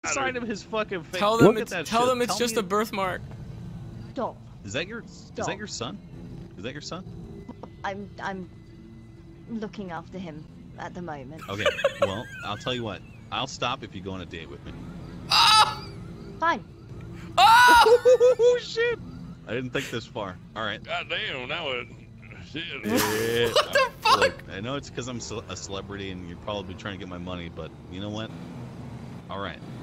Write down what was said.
Sign of his fucking face. Tell them Look it's at that tell shit. them it's just a birthmark. Stop. Is that your son? Is that your son? I'm looking after him at the moment. Okay. Well, I'll tell you what. I'll stop if you go on a date with me. Ah! Fine. Oh shit! I didn't think this far. All right. God damn, now it. Shit. Yeah, What the fuck? Look, I know it's because I'm a celebrity and you're probably trying to get my money, but you know what? All right.